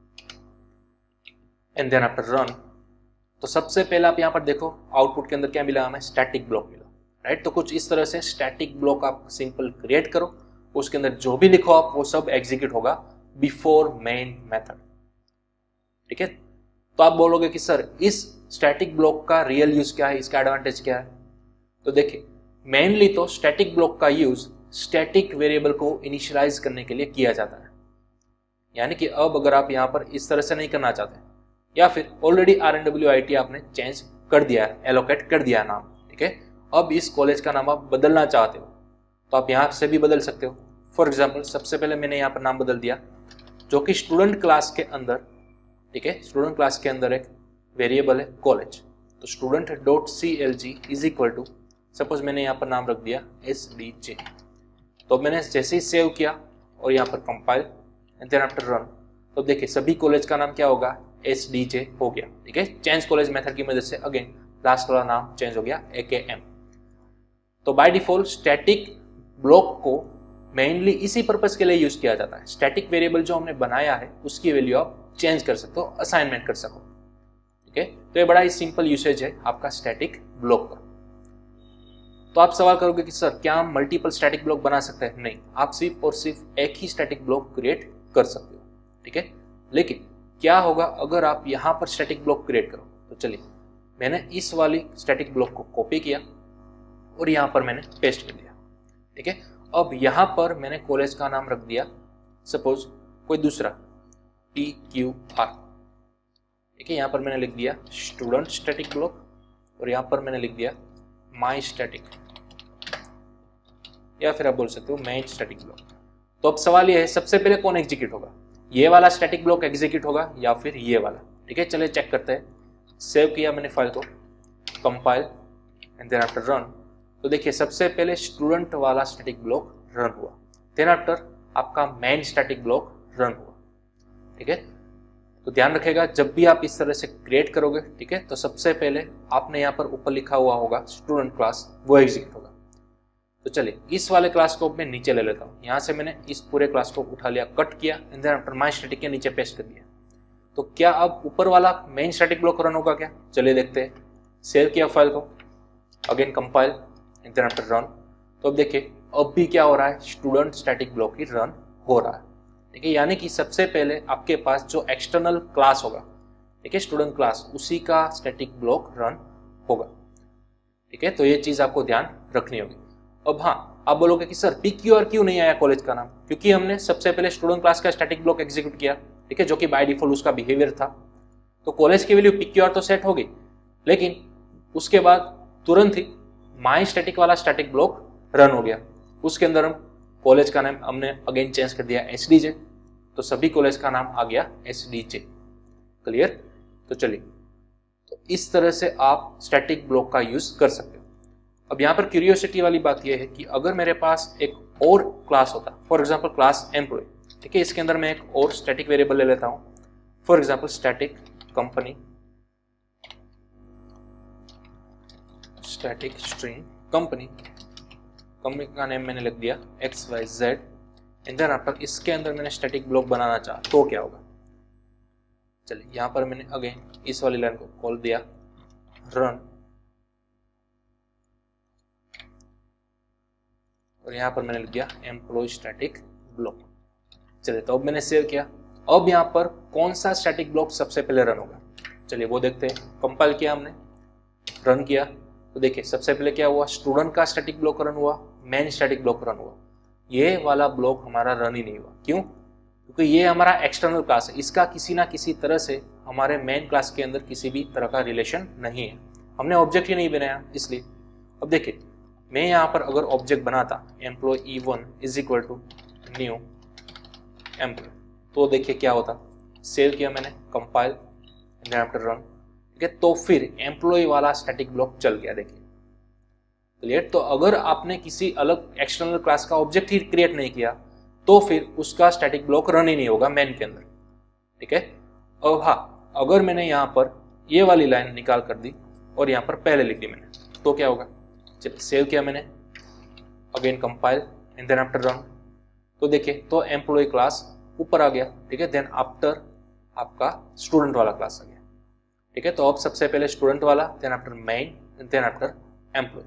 and then after run, तो सबसे पहले आप यहां पर देखो आउटपुट के अंदर क्या मिला हमें? स्टैटिक ब्लॉक मिला, राइट? तो कुछ इस तरह से स्टैटिक ब्लॉक आप सिंपल क्रिएट करो, उसके अंदर जो भी लिखो आप वो सब एग्जीक्यूट होगा बिफोर मेन मेथड। ठीक है, तो आप बोलोगे कि सर इस स्टैटिक ब्लॉक का रियल यूज क्या है, इसका एडवांटेज क्या है? तो देखिए, मेनली तो स्टैटिक ब्लॉक का यूज स्टैटिक वेरिएबल को इनिशियलाइज करने के लिए किया जाता है। यानी कि अब अगर आप यहां पर इस तरह से नहीं करना चाहते, या फिर ऑलरेडी RNWIT आपने चेंज कर दिया है, एलोकेट कर दिया है नाम, ठीक है, अब इस कॉलेज का नाम आप बदलना चाहते हो तो आप यहां से भी बदल सकते हो। फॉर एग्जाम्पल, सबसे पहले मैंने यहाँ पर नाम बदल दिया जो कि स्टूडेंट क्लास के अंदर, ठीक है, स्टूडेंट क्लास के अंदर एक वेरिएबल है कॉलेज। तो student.clg is equal to, suppose मैंने यहाँ पर नाम रख दिया SDJ। तो मैंने जैसे ही सेव किया और यहाँ पर compile and then after run, तो देखिए सभी कॉलेज का नाम क्या होगा? SDJ हो गया। ठीक है, चेंज कॉलेज मेथड की मदद से अगेन लास्ट वाला नाम चेंज हो गया AKM। तो बाय डिफॉल्ट स्टैटिक ब्लॉक को मेनली इसी पर्पस के लिए यूज किया जाता है। स्टैटिक वेरिएबल जो हमने बनाया है उसकी वैल्यू आप चेंज कर सकते हो, असाइनमेंट कर सको। ठीक है, तो ये बड़ा ही सिंपल यूसेज है आपका स्टैटिक ब्लॉक का। तो आप सवाल करोगे कि सर क्या हम मल्टीपल स्टैटिक ब्लॉक बना सकते हैं? नहीं, आप सिर्फ और सिर्फ एक ही स्टैटिक ब्लॉक क्रिएट कर सकते हो। ठीक है, लेकिन क्या होगा अगर आप यहां पर स्टैटिक ब्लॉक क्रिएट करो? तो चलिए, मैंने इस वाली स्टैटिक ब्लॉक को कॉपी किया और यहां पर मैंने पेस्ट कर दिया। ठीक है, अब यहां पर मैंने कॉलेज का नाम रख दिया सपोज कोई दूसरा TQR। ठीक है, यहां पर मैंने लिख दिया स्टूडेंट स्टैटिक ब्लॉक और यहां पर मैंने लिख दिया माई स्टैटिक, या फिर आप बोल सकते हो मेन स्टैटिक ब्लॉक। तो अब सवाल ये है सबसे पहले कौन एग्जीक्यूट होगा? ये वाला स्टैटिक ब्लॉक एग्जीक्यूट होगा या फिर ये वाला? ठीक है, चलिए चेक करते हैं। सेव किया मैंने फाइल को, compile and then after run, तो देखिए सबसे पहले स्टूडेंट वाला स्टैटिक ब्लॉक रन हुआ, देन आफ्टर आपका मेन स्टैटिक ब्लॉक रन हुआ। ठीक है, तो ध्यान रखिएगा जब भी आप इस तरह से क्रिएट करोगे, ठीक है, तो सबसे पहले आपने यहाँ पर ऊपर लिखा हुआ होगा स्टूडेंट क्लास, वो एग्जीक्यूट होगा। तो चलिए इस वाले क्लास को मैं नीचे ले लेता हूँ। यहाँ से मैंने इस पूरे क्लास को उठा लिया, कट किया and then after my static के नीचे पेस्ट कर दिया। तो क्या अब ऊपर वाला मेन स्टैटिक ब्लॉक रन होगा क्या? चलिए देखते हैं। सेव किया फाइल को, again compile and then after run, तो अब देखिए अब भी क्या हो रहा है? स्टूडेंट स्टैटिक ब्लॉक ही रन हो रहा है। ठीक है, यानी कि सबसे पहले आपके पास जो एक्सटर्नल क्लास होगा, ठीक है, स्टूडेंट क्लास, उसी का स्टैटिक ब्लॉक रन होगा। ठीक है, तो ये चीज आपको ध्यान रखनी होगी। अब हाँ, आप बोलोगे कि सर PQR क्यों नहीं आया कॉलेज का नाम? क्योंकि हमने सबसे पहले स्टूडेंट क्लास का स्टैटिक ब्लॉक एग्जीक्यूट किया, ठीक है, जो कि बाय डिफॉल्ट उसका बिहेवियर था। तो कॉलेज की वैल्यू PQR तो सेट हो गई, लेकिन उसके बाद तुरंत ही माई स्टैटिक वाला स्टैटिक ब्लॉक रन हो गया। उसके अंदर हम कॉलेज का नाम हमने अगेन चेंज कर दिया SDJ। तो सभी कॉलेज का नाम आ गया SDJ। क्लियर? तो चलिए, तो इस तरह से आप स्टैटिक ब्लॉक का यूज कर सकते हो। अब यहाँ पर क्यूरियोसिटी वाली बात यह है कि अगर मेरे पास एक और क्लास होता, फॉर एग्जाम्पल क्लास एम्प्लॉय, ठीक है, इसके अंदर मैं एक और स्टैटिक वेरिएबल ले लेता हूँ, for example static company, static string company, company का नेम मैंने लिख दिया XYZ, एंड देन आफ्टर इसके अंदर मैंने स्टैटिक ब्लॉक बनाना चाहा तो क्या होगा। चलिए, यहाँ पर मैंने अगेन इस वाली लाइन को कॉल दिया रन, और यहाँ पर मैंने लिख दिया एम्प्लॉय स्टैटिक ब्लॉक। चलिए, तो अब मैंने सेव किया। अब यहाँ पर कौन सा स्टैटिक ब्लॉक सबसे पहले रन होगा, चलिए वो देखते हैं। कंपाइल किया हमने, रन किया, तो देखिए सबसे पहले क्या हुआ, स्टूडेंट का स्टैटिक ब्लॉक रन हुआ, मेन स्टैटिक ब्लॉक रन हुआ। ये वाला ब्लॉक हमारा रन ही नहीं हुआ। क्यों? क्योंकि ये हमारा एक्सटर्नल क्लास है, इसका किसी ना किसी तरह से हमारे मेन क्लास के अंदर किसी भी तरह का रिलेशन नहीं है, हमने ऑब्जेक्ट ही नहीं बनाया इसलिए। अब देखिए, मैं यहाँ पर अगर ऑब्जेक्ट बनाता employee1 is equal to new employee, तो देखिए क्या होता, सेव किया मैंने, कंपाइल, देन आफ्टर रन, ठीक है, तो फिर एम्प्लॉय वाला स्टैटिक ब्लॉक चल गया। देखिए क्लियर? तो अगर आपने किसी अलग एक्सटर्नल क्लास का ऑब्जेक्ट ही क्रिएट नहीं किया तो फिर उसका स्टैटिक ब्लॉक रन ही नहीं होगा मेन के अंदर, ठीक है। अब हाँ, अगर मैंने यहाँ पर ये वाली लाइन निकाल कर दी और यहाँ पर पहले लिख दी मैंने, तो क्या होगा, चलिए सेव किया मैंने, again compile and then after run, तो देखिए तो एम्प्लॉय क्लास ऊपर आ गया, ठीक है, देन आफ्टर आपका स्टूडेंट वाला क्लास आ गया, ठीक है। तो अब सबसे पहले स्टूडेंट वाला, then after main, then after employee,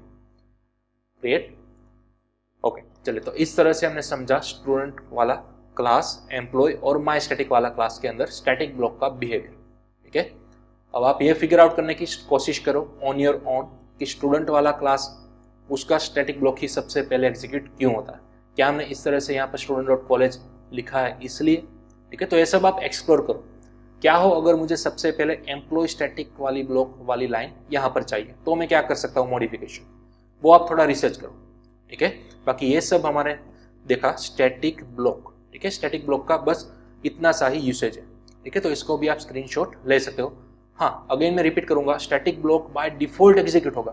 create, okay. चलिए, तो इस तरह से हमने समझा स्टूडेंट वाला क्लास, एम्प्लॉय और माई स्टैटिक वाला क्लास के अंदर स्टैटिक ब्लॉक का बिहेवियर, ठीक है। अब आप ये फिगर आउट करने की कोशिश करो ऑन योर ओन कि स्टूडेंट वाला क्लास उसका स्टैटिक ब्लॉक ही सबसे पहले एग्जीक्यूट क्यों होता है। क्या हमने इस तरह से यहाँ पर student.college लिखा है इसलिए, ठीक है। तो ये सब आप एक्सप्लोर करो। क्या हो अगर मुझे सबसे पहले एम्प्लॉय स्टैटिक वाली ब्लॉक वाली लाइन यहाँ पर चाहिए, तो मैं क्या कर सकता हूँ मॉडिफिकेशन, वो आप थोड़ा रिसर्च करो, ठीक है। बाकी ये सब हमारे देखा स्टैटिक ब्लॉक, ठीक है। स्टैटिक ब्लॉक का बस इतना सा ही यूसेज है, ठीक है। तो इसको भी आप स्क्रीनशॉट ले सकते हो। हाँ, अगेन मैं रिपीट करूंगा, static block by default execute होगा,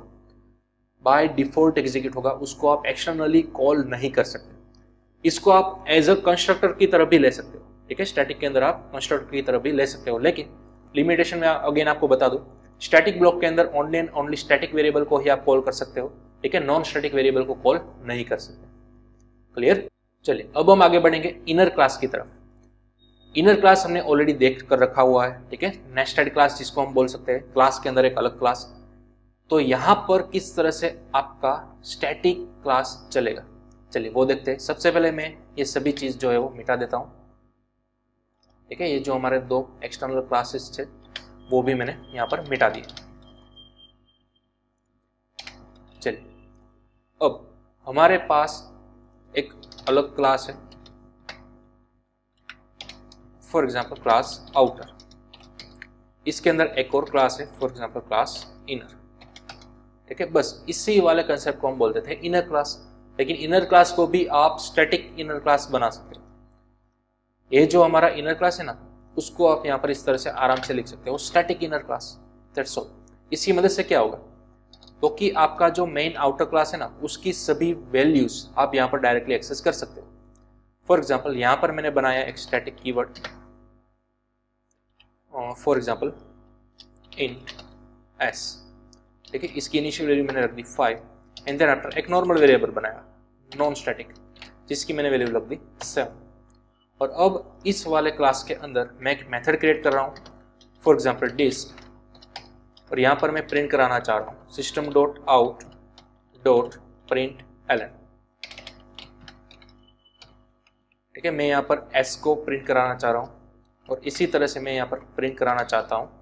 बाय डिफॉल्ट एग्जीक्यूट होगा, उसको आप एक्सटर्नली कॉल नहीं कर सकते। इसको आप एज अ कंस्ट्रक्टर की तरह भी ले सकते हो, ठीक है। स्टैटिक के अंदर आप कंस्ट्रक्टर की तरह भी ले सकते हो, लेकिन लिमिटेशन में अगेन आपको बता दूं, स्टैटिक ब्लॉक के अंदर only and only static variable को ही आप कॉल कर सकते हो, ठीक है। नॉन स्टैटिक वेरिएबल को कॉल नहीं कर सकते। क्लियर? चलिए, अब हम आगे बढ़ेंगे इनर क्लास की तरफ। इनर क्लास हमने ऑलरेडी देख कर रखा हुआ है, ठीक है। नेस्टेड क्लास जिसको हम बोल सकते हैं, क्लास के अंदर एक अलग क्लास। तो यहां पर किस तरह से आपका स्टैटिक क्लास चलेगा, चलिए वो देखते हैं। सबसे पहले मैं ये सभी चीज जो है वो मिटा देता हूं, ठीक है। ये जो हमारे दो एक्सटर्नल क्लासेस थे वो भी मैंने यहां पर मिटा दिए। चलिए, अब हमारे पास एक अलग क्लास है, फॉर एग्जाम्पल क्लास आउटर। इसके अंदर एक और क्लास है, फॉर एग्जाम्पल क्लास इनर, ठीक है। बस इसी वाले कंसेप्ट को हम बोलते थे इनर क्लास। लेकिन इनर क्लास को भी आप स्टैटिक इनर क्लास बना सकते हो। ये जो हमारा इनर क्लास है ना, उसको आप यहाँ पर इस तरह से आराम से लिख सकते हो, static inner class, that's all. इसकी मदद से क्या होगा, तो कि आपका जो मेन आउटर क्लास है ना, उसकी सभी वैल्यूज आप यहाँ पर डायरेक्टली एक्सेस कर सकते हो। फॉर एग्जाम्पल यहाँ पर मैंने बनाया एक static keyword, for example int s, ठीक है। इसकी इनिशियल वैल्यू मैंने रख दी 5, एंड देन आफ्टर एक नॉर्मल वेरिएबल बनाया नॉन स्टैटिक, जिसकी मैंने वैल्यू रख दी 7। और अब इस वाले क्लास के अंदर मैं एक मेथड क्रिएट कर रहा हूँ, फॉर एग्जाम्पल डिस्प, और यहाँ पर मैं प्रिंट कराना चाह रहा हूँ system.out.println, ठीक है। मैं यहाँ पर s को प्रिंट कराना चाह रहा हूँ, और इसी तरह से मैं यहाँ पर प्रिंट कराना चाहता हूँ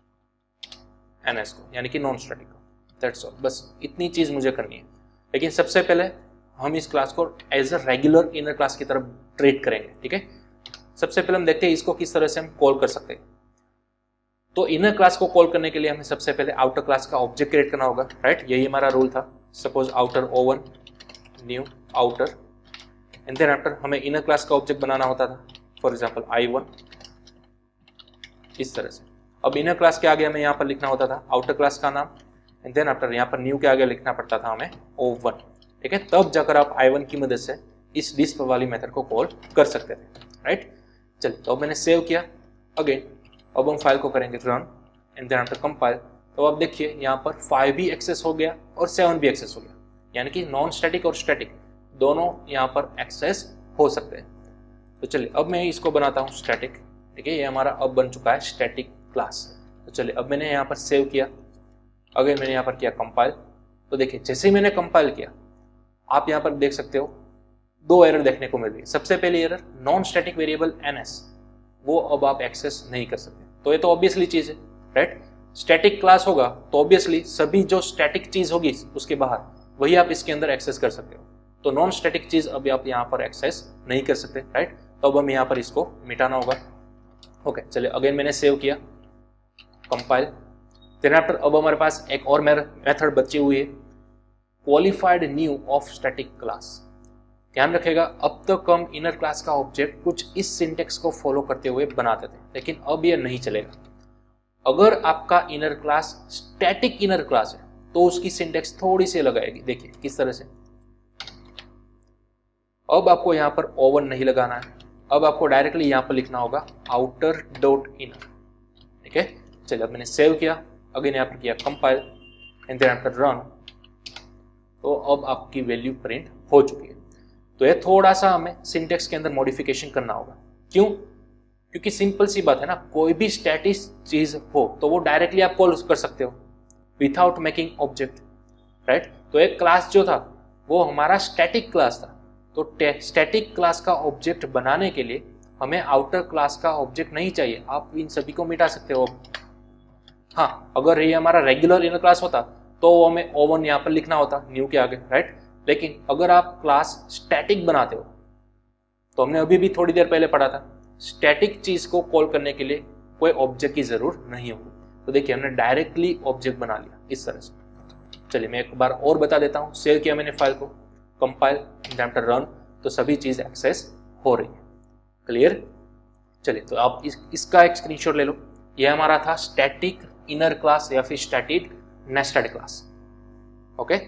ns को, यानी कि नॉन स्टैटिक को, दैट्स ऑल। बस इतनी चीज़ मुझे करनी है। लेकिन सबसे पहले हम इस क्लास को as a regular inner class की तरफ ट्रीट करेंगे, ठीक है। सबसे पहले हम देखते हैं इसको किस तरह से हम कॉल कर सकते हैं। तो इनर क्लास को कॉल करने के लिए हमें सबसे पहले आउटर क्लास का ऑब्जेक्ट क्रिएट करना होगा, राइट। यही हमारा रूल था। Suppose outer O1 new outer, and then after हमें इनर क्लास का ऑब्जेक्ट बनाना होता था, फॉर एग्जाम्पल I1 इस तरह से। अब इनर क्लास के आगे हमें यहाँ पर लिखना होता था आउटर क्लास का नाम, एंड देन आफ्टर यहाँ पर न्यू के आगे लिखना पड़ता था हमें O1, ठीक है। तब जाकर आप I1 की मदद से इस डिस्प वाली मेथड को कॉल कर सकते थे, राइट। चलिए, तो अब मैंने सेव किया अगेन। अब हम फाइल को करेंगे run and then after compile. तो अब देखिए यहाँ पर 5 भी एक्सेस हो गया और 7 भी एक्सेस हो गया, यानी कि नॉन स्टैटिक और स्टैटिक दोनों यहाँ पर एक्सेस हो सकते हैं। तो चलिए अब मैं इसको बनाता हूँ स्टैटिक, ठीक है। ये हमारा अब बन चुका है स्टैटिक क्लास। तो चलिए अब मैंने यहाँ पर सेव किया, अगेन मैंने यहाँ पर किया कंपाइल। तो देखिए जैसे ही मैंने कंपाइल किया आप यहाँ पर देख सकते हो 2 एरर देखने को मिल रही है। सबसे पहली error non static variable NS, वो अब आप एक्सेस नहीं कर सकते। तो ये तो ऑब्वियसली चीज है, राइट। स्टैटिक क्लास होगा तो ऑब्वियसली सभी जो स्टैटिक चीज होगी उसके बाहर वही आप इसके अंदर एक्सेस कर सकते हो। तो नॉन स्टैटिक चीज अभी आप यहाँ पर एक्सेस नहीं कर सकते, राइट। तो अब हम यहाँ पर इसको मिटाना होगा। ओके, चलिए अगेन मैंने सेव किया, कंपाइल। देन आफ्टर अब हमारे पास एक और मेथड बची हुई है, qualified new of static class. ध्यान रखेगा अब तक हम इनर क्लास का ऑब्जेक्ट कुछ इस सिंटेक्स को फॉलो करते हुए बनाते थे, लेकिन अब ये नहीं चलेगा। अगर आपका inner class static inner class है तो उसकी सिंटेक्स थोड़ी सी लगाएगी। देखिए किस तरह से। अब आपको यहाँ पर O1 नहीं लगाना है, अब आपको डायरेक्टली यहाँ पर लिखना होगा आउटर डॉट इनर, ठीक है। चलिए अब मैंने सेव किया, अगेन यहाँ पर किया compile and then after run. तो अब आपकी वैल्यू प्रिंट हो चुकी है। तो ये थोड़ा सा हमें सिंटेक्स के अंदर मॉडिफिकेशन करना होगा। क्यों? क्योंकि सिंपल सी बात है ना, कोई भी स्टैटिक चीज हो तो वो डायरेक्टली आप कॉल कर सकते हो विथआउट मेकिंग ऑब्जेक्ट, राइट। तो एक क्लास जो था वो हमारा स्टैटिक क्लास था, तो स्टैटिक क्लास का ऑब्जेक्ट बनाने के लिए हमें आउटर क्लास का ऑब्जेक्ट नहीं चाहिए। आप इन सभी को मिटा सकते हो। हाँ, अगर ये हमारा रेगुलर इनर क्लास होता तो हमें O1 यहाँ पर लिखना होता न्यू के आगे, राइट। लेकिन अगर आप क्लास स्टैटिक बनाते हो तो हमने अभी भी थोड़ी देर पहले पढ़ा था स्टैटिक चीज को कॉल करने के लिए कोई ऑब्जेक्ट की जरूरत नहीं होगी। तो देखिए हमने डायरेक्टली ऑब्जेक्ट बना लिया इस तरह से। चलिए मैं एक बार और बता देता हूँ। सेव किया मैंने फाइल को, कंपाइल एंड आफ्टर रन, तो सभी चीज एक्सेस हो रही है। क्लियर? चलिए तो आप इसका एक स्क्रीनशॉट ले लो। ये हमारा था स्टैटिक इनर क्लास या फिर स्टैटिक नेस्टेड क्लास। ओके,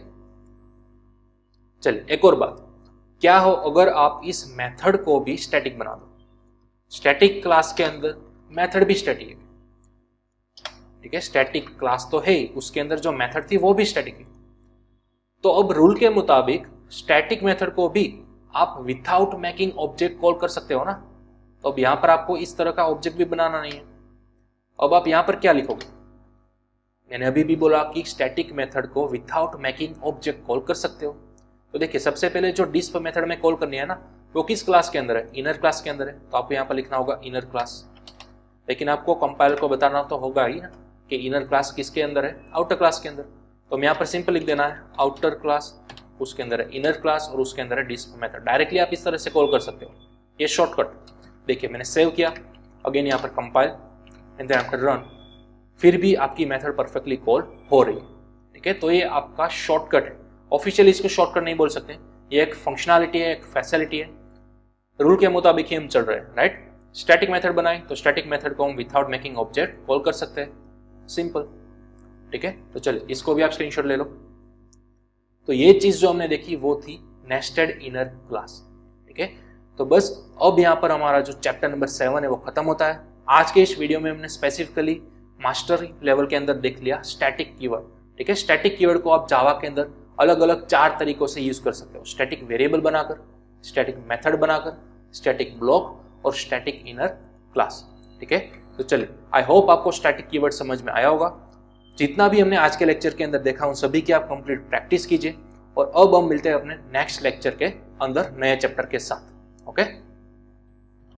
चलिए एक और बात, क्या हो अगर आप इस मेथड को भी स्टैटिक बना दो। स्टैटिक क्लास के अंदर मेथड भी स्टैटिक है, ठीक है। स्टैटिक क्लास तो है ही, उसके अंदर जो मेथड थी वो भी स्टैटिक है। तो अब रूल के मुताबिक स्टैटिक मेथड को भी आप विथआउट मेकिंग ऑब्जेक्ट कॉल कर सकते हो ना। तो अब यहां पर आपको इस तरह का ऑब्जेक्ट भी बनाना नहीं है। अब आप यहां पर क्या लिखोगे? मैंने अभी भी बोला कि स्टैटिक मेथड को विथआउट मेकिंग ऑब्जेक्ट कॉल कर सकते हो। तो देखिए सबसे पहले जो डिस्प मेथड में कॉल करनी है ना, वो किस क्लास के अंदर है? इनर क्लास के अंदर है। तो आपको यहाँ पर लिखना होगा इनर क्लास। लेकिन आपको कंपाइलर को बताना तो होगा ही ना कि इनर क्लास किसके अंदर है? आउटर क्लास के अंदर। तो हम यहाँ पर सिंपल लिख देना है आउटर क्लास, उसके अंदर है इनर क्लास और उसके अंदर है डिस्प मेथड। डायरेक्टली आप इस तरह से कॉल कर सकते हो, ये शॉर्टकट। देखिए मैंने सेव किया, अगेन यहाँ पर compile and then after run, फिर भी आपकी मेथड परफेक्टली कॉल हो रही है, ठीक है। तो ये आपका शॉर्टकट है। ऑफिशियली इसको शॉर्टकट नहीं बोल सकते, ये एक फंक्शनैलिटी है, एक फैसिलिटी है। रूल के मुताबिक ही हम चल रहे हैं, राइट। स्टैटिक मेथड बनाए तो स्टैटिक मेथड को हम विथआउट मेकिंग ऑब्जेक्ट कॉल कर सकते हैं, सिंपल, ठीक है। तो चलिए इसको भी आप स्क्रीनशॉट ले लो। तो ये चीज जो हमने देखी वो थी नेस्टेड इनर क्लास, ठीक है। तो बस अब यहाँ पर हमारा जो चैप्टर नंबर 7 है वो खत्म होता है। आज के इस वीडियो में हमने स्पेसिफिकली मास्टर लेवल के अंदर देख लिया स्टैटिक कीवर्ड, ठीक है। स्टैटिक कीवर्ड को आप जावा के अंदर अलग अलग 4 तरीकों से यूज कर सकते हो। स्टैटिक वेरिएबल बनाकर, स्टैटिक मेथड बनाकर, स्टैटिक ब्लॉक और स्टैटिक इनर क्लास, ठीक है। तो चलिए आई होप आपको स्टैटिक कीवर्ड समझ में आया होगा। जितना भी हमने आज के लेक्चर के अंदर देखा उन सभी की आप कंप्लीट प्रैक्टिस कीजिए और अब हम मिलते हैं अपने नेक्स्ट लेक्चर के अंदर नए चैप्टर के साथ। ओके।